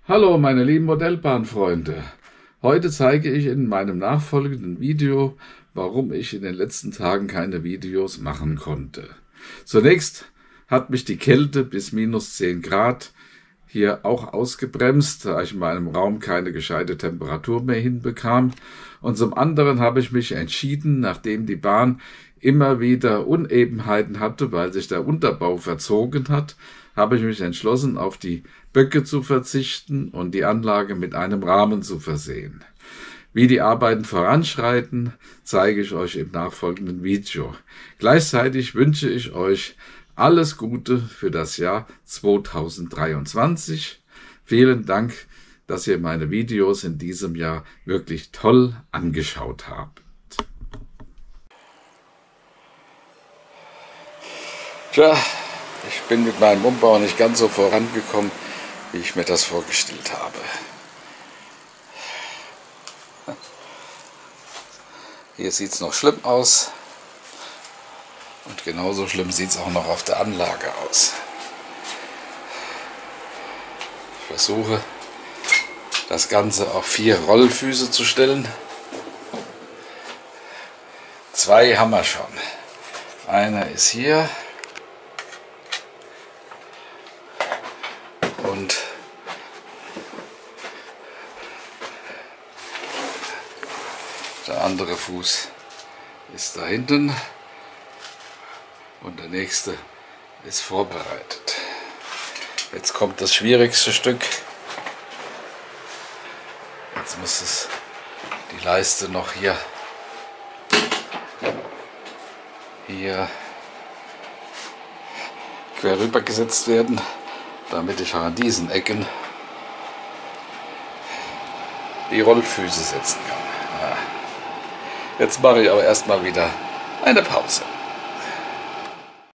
Hallo meine lieben Modellbahnfreunde, heute zeige ich in meinem nachfolgenden Video, warum ich in den letzten Tagen keine Videos machen konnte. Zunächst hat mich die Kälte bis -10 Grad hier auch ausgebremst, da ich in meinem Raum keine gescheite Temperatur mehr hinbekam. Und zum anderen habe ich mich entschieden, nachdem die Bahn immer wieder Unebenheiten hatte, weil sich der Unterbau verzogen hat, habe ich mich entschlossen, auf die Böcke zu verzichten und die Anlage mit einem Rahmen zu versehen. Wie die Arbeiten voranschreiten, zeige ich euch im nachfolgenden Video. Gleichzeitig wünsche ich euch alles Gute für das Jahr 2023. Vielen Dank, dass ihr meine Videos in diesem Jahr wirklich toll angeschaut habt. Tja, ich bin mit meinem Umbau nicht ganz so vorangekommen, wie ich mir das vorgestellt habe. Hier sieht es noch schlimm aus und genauso schlimm sieht es auch noch auf der Anlage aus. Ich versuche, das Ganze auf 4 Rollfüße zu stellen. 2 haben wir schon. Einer ist hier und der andere Fuß ist da hinten und der nächste ist vorbereitet. Jetzt kommt das schwierigste Stück. Jetzt muss die Leiste noch hier quer rüber gesetzt werden, damit ich auch an diesen Ecken die Rollfüße setzen kann. Jetzt mache ich aber erstmal wieder eine Pause.